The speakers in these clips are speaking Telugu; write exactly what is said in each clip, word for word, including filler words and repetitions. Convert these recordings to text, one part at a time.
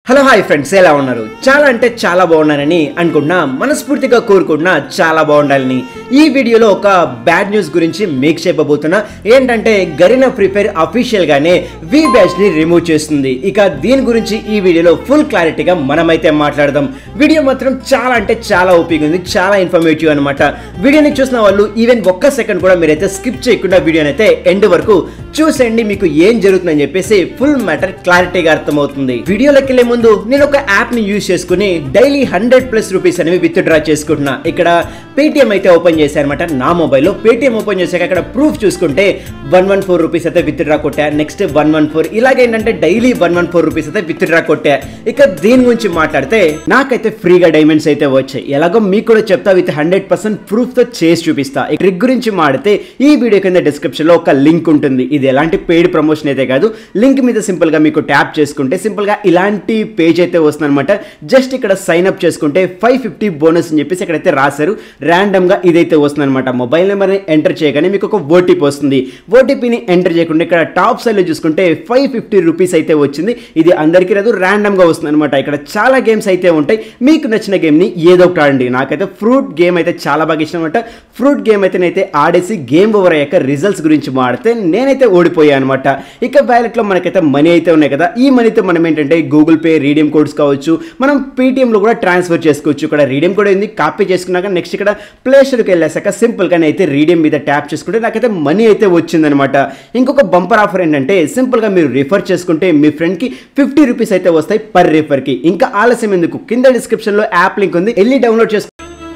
హలో హాయ్ ఫ్రెండ్స్, ఎలా ఉన్నారు? చాలా అంటే చాలా బాగున్నారని అనుకుంటున్నా, మనస్ఫూర్తిగా కోరుకుంటున్నా చాలా బాగుండాలని. ఈ వీడియోలో ఒక బ్యాడ్ న్యూస్ గురించి మీకు చెప్పబోతున్నా. ఏంటంటే గరీనా ఫ్రీ ఫైర్ అఫీషియల్ గానే వి బ్యాచ్ ని రిమూవ్ చేస్తుంది. ఇక దీని గురించి ఈ వీడియోలో ఫుల్ క్లారిటీగా మనమైతే మాట్లాడదాం. వీడియో మాత్రం చాలా అంటే చాలా ఓపిక ఉంది, చాలా ఇన్ఫర్మేటివ్ అనమాట. వీడియోని చూసిన వాళ్ళు ఈవెన్ ఒక్క సెకండ్ కూడా మీరైతే స్కిప్ చేయకుండా వీడియోని అయితే ఎండ్ వరకు చూసేయండి. మీకు ఏం జరుగుతుందని చెప్పేసి ఫుల్ మ్యాటర్ క్లారిటీగా అర్థమవుతుంది. వీడియోలోకి వెళ్ళే ముందు నేను ఒక యాప్ ని యూజ్ చేసుకుని డైలీ హండ్రెడ్ ప్లస్ రూపీస్ అనేవి విత్ డ్రా చేసుకుంటున్నా. ఇక్కడ పేటిఎం అయితే ఓపెన్ చేశారనమాట. నా మొబైల్లో పేటిఎం ఓపెన్ చేశాక అక్కడ ప్రూఫ్ చూసుకుంటే వన్ వన్ ఫోర్ రూపీస్ అయితే విత్ డ్రా కొట్టా. నెక్స్ట్ వన్ వన్ ఫోర్ ఇలాగేంటంటే daily one one four rupees అయితే విత్ డ్రా కొట్టా. ఇక దీని గురించి మాట్లాడితే నాకైతే ఫ్రీగా డైమండ్స్ అయితే వచ్చాయి. ఎలాగో మీకు కూడా చెప్తా, విత్ హండ్రెడ్ పర్సెంట్ ప్రూఫ్ తో చేసి చూపిస్తా. ఈ ట్రిక్ గురించి మాడితే ఈ వీడియో కింద డిస్క్రిప్షన్ లో ఒక లింక్ ఉంటుంది. ఇది ఎలాంటి పెయిడ్ ప్రమోషన్ అయితే కాదు. లింక్ మీద సింపుల్ గా మీకు ట్యాప్ చేసుకుంటే సింపుల్ గా ఇలాంటి పేజ్ అయితే వస్తుంది అనమాట. జస్ట్ ఇక్కడ సైన్ అప్ చేసుకుంటే ఫైవ్ ఫిఫ్టీ బోనస్ అని చెప్పేసి ఇక్కడైతే రాశారు. ర్యాండమ్ గా ఇదైతే వస్తుంది అనమాట. మొబైల్ నెంబర్ ని ఎంటర్ చేయగానే మీకు ఒక ఓటీపీ వస్తుంది. ఓటీపీని ఎంటర్ చేయకుండా ఇక్కడ టాప్ సైడ్ లో చూసుకుంటే ఫైవ్ ఫిఫ్టీ రూపీస్ అయితే వచ్చింది. ఇది అందరికీ రాదు, ర్యాండమ్ గా వస్తుంది అనమాట. ఇక్కడ చాలా గేమ్స్ అయితే ఉంటాయి. మీకు నచ్చిన గేమ్ ని ఏదో ఒకటి ఆడండి. నాకైతే ఫ్రూట్ గేమ్ అయితే చాలా బాగా ఇష్టం అనమాట. ఫ్రూట్ గేమ్ అయితే నేనైతే ఆడేసి గేమ్ ఓవర్ అయ్యాక రిజల్ట్స్ గురించి మాడితే నేనైతే ఓడిపోయాను అనమాట. ఇక వ్యాలెట్ లో మనకైతే మనీ అయితే ఉన్నాయి కదా. ఈ మనీతో మనం ఏంటంటే గూగుల్ పే రీడియం కోడ్స్ కావచ్చు, మనం పేటిఎం లో కూడా ట్రాన్స్ఫర్ చేసుకోవచ్చు. ఇక్కడ రీడియం కోడ్ ఏంది, కాపీ చేసుకున్నాక నెక్స్ట్ ఇక్కడ ప్లే స్టోర్కి వెళ్ళేసాక సింపుల్ గా అయితే రీడియం మీద ట్యాప్ చేసుకుంటే నాకైతే మనీ అయితే వచ్చిందనమాట. ఇంకొక బంపర్ ఆఫర్ ఏంటంటే సింపుల్ గా మీరు రిఫర్ చేసుకుంటే మీ ఫ్రెండ్ కి ఫిఫ్టీ రూపీస్ అయితే వస్తాయి పర్ రిఫర్ కి. ఇంకా ఆలస్యం ఎందుకు, కింద డిస్క్రిప్షన్ లో యాప్ లింక్ ఉంది, వెళ్ళి డౌన్లోడ్ చేసుకో.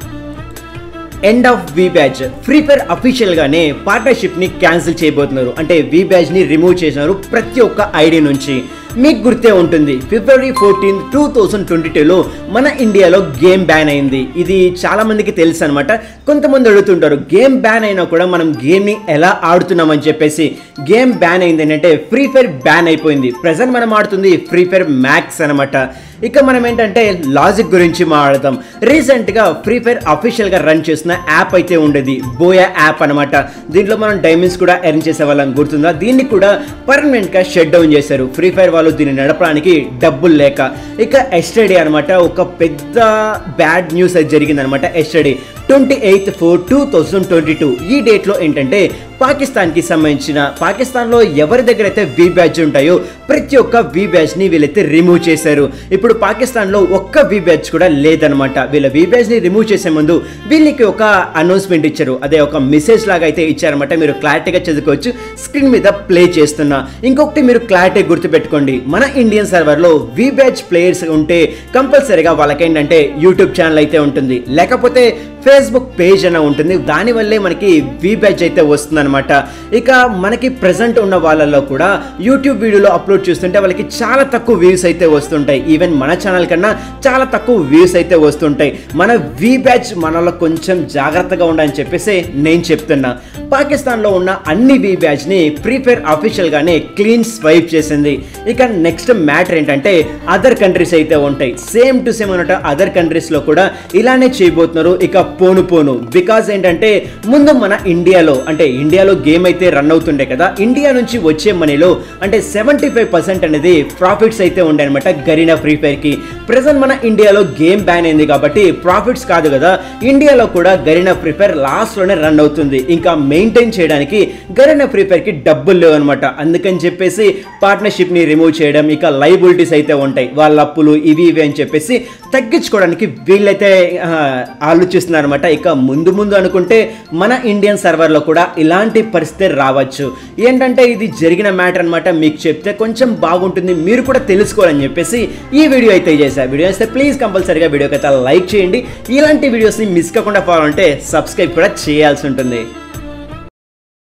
End of V badge free fire official గానే పార్ట్నర్షిప్ ని క్యాన్సిల్ చేయబోతున్నారు. అంటే వి బ్యాచ్ ని రిమూవ్ చేసినారు ప్రతి ఒక్క ఐడి నుంచి. మీకు గుర్తే ఉంటుంది, February fourteenth two thousand twenty టూలో మన ఇండియాలో గేమ్ బ్యాన్ అయింది. ఇది చాలా మందికి తెలుసు అనమాట. కొంతమంది అడుగుతుంటారు, గేమ్ బ్యాన్ అయినా కూడా మనం గేమ్ని ఎలా ఆడుతున్నామని చెప్పేసి. గేమ్ బ్యాన్ అయింది ఏంటంటే ఫ్రీ ఫైర్ బ్యాన్ అయిపోయింది. ప్రజెంట్ మనం ఆడుతుంది ఫ్రీ ఫైర్ మ్యాక్స్ అనమాట. ఇక మనం ఏంటంటే లాజిక్ గురించి మాట్లాడతాం. రీసెంట్గా ఫ్రీ ఫైర్ అఫీషియల్గా రన్ చేస్తున్న యాప్ అయితే ఉండేది, బోయా యాప్ అనమాట. దీంట్లో మనం డైమండ్స్ కూడా ఎర్న్ చేసే వాళ్ళం, గుర్తుందా? దీన్ని కూడా పర్మనెంట్గా షట్ డౌన్ చేశారు ఫ్రీ ఫైర్ వాళ్ళు, దీన్ని నడపడానికి డబ్బులు లేక. ఇక ఎస్టర్డే అనమాట ఒక పెద్ద బ్యాడ్ న్యూస్ అది జరిగింది అనమాట. Yesterday twenty eighth four two thousand twenty two ఈ డేట్లో ఏంటంటే పాకిస్తాన్కి సంబంధించిన, పాకిస్తాన్లో ఎవరి దగ్గర అయితే వి బ్యాచ్ ఉంటాయో ప్రతి ఒక్క వి బ్యాచ్ని వీళ్ళైతే రిమూవ్ చేశారు. ఇప్పుడు పాకిస్తాన్లో ఒక్క వి బ్యాచ్ కూడా లేదనమాట. వీళ్ళ వి బ్యాచ్ని రిమూవ్ చేసే ముందు వీళ్ళకి ఒక అనౌన్స్మెంట్ ఇచ్చారు. అదే ఒక మెసేజ్ లాగా అయితే ఇచ్చారనమాట. మీరు క్లారిటీగా చదువుకోవచ్చు, స్క్రీన్ మీద ప్లే చేస్తున్నా. ఇంకొకటి మీరు క్లారిటీ గుర్తుపెట్టుకోండి, మన ఇండియన్ సర్వర్లో వి బ్యాచ్ ప్లేయర్స్ ఉంటే కంపల్సరీగా వాళ్ళకేంటంటే యూట్యూబ్ ఛానల్ అయితే ఉంటుంది, లేకపోతే ఫేస్బుక్ పేజ్ అన్న ఉంటుంది. దానివల్లే మనకి వి బ్యాచ్ అయితే వస్తుంది అనమాట. ఇక మనకి ప్రెసెంట్ ఉన్న వాళ్ళలో కూడా యూట్యూబ్ వీడియోలో అప్లోడ్ చేస్తుంటే వాళ్ళకి చాలా తక్కువ వ్యూస్ అయితే వస్తుంటాయి. ఈవెన్ మన ఛానల్ కన్నా చాలా తక్కువ వ్యూస్ అయితే వస్తుంటాయి. మన వి బ్యాచ్ మనలో కొంచెం జాగ్రత్తగా ఉండాలని చెప్పేసి నేను చెప్తున్నా. పాకిస్తాన్లో ఉన్న అన్ని వి బ్యాచ్ని ఫ్రీ ఫైర్ అఫీషియల్ గానే క్లీన్ స్వైప్ చేసింది. ఇక నెక్స్ట్ మ్యాటర్ ఏంటంటే అదర్ కంట్రీస్ అయితే ఉంటాయి, సేమ్ టు సేమ్ అన్నట్టు అదర్ కంట్రీస్ లో కూడా ఇలానే చేయబోతున్నారు. ఇక పోను పోను బికాజ్ ఏంటంటే ముందు మన ఇండియాలో అంటే ఇండియాలో గేమ్ అయితే రన్ అవుతుండే కదా, ఇండియా నుంచి వచ్చే మనీలో అంటే సెవెంటీ ఫైవ్ పర్సెంట్ అనేది ప్రాఫిట్స్ అయితే ఉండే అనమాట గరీనా ఫ్రీ ఫైర్ కి. ప్రెసెంట్ మన ఇండియాలో గేమ్ బ్యాన్ అయింది కాబట్టి ప్రాఫిట్స్ కాదు కదా, ఇండియాలో కూడా గరీనా ఫ్రీ ఫైర్ లాస్ట్ లోనే రన్ అవుతుంది. ఇంకా మెయింటైన్ చేయడానికి గరీనా ఫ్రీ ఫైర్ కి డబ్బులు లేవు అనమాట. అందుకని చెప్పేసి పార్ట్నర్షిప్ ని రిమూవ్ చేయడం, ఇక లైబిలిటీస్ అయితే ఉంటాయి, వాళ్ళ అప్పులు ఇవి ఇవి అని చెప్పేసి తగ్గించుకోవడానికి వీళ్ళైతే ఆలోచిస్తున్నారు అనమాట. ఇక ముందు ముందు అనుకుంటే మన ఇండియన్ సర్వర్లో కూడా ఇలాంటి పరిస్థితి రావచ్చు. ఏంటంటే ఇది జరిగిన మ్యాటర్ అనమాట. మీకు చెప్తే కొంచెం బాగుంటుంది, మీరు కూడా తెలుసుకోవాలని చెప్పేసి ఈ వీడియో అయితే చేశారు. వీడియో అయితే ప్లీజ్ కంపల్సరీగా వీడియోకి అయితే లైక్ చేయండి. ఇలాంటి వీడియోస్ని మిస్ కాకుండా ఫాలో అంటే సబ్స్క్రైబ్ కూడా చేయాల్సి ఉంటుంది.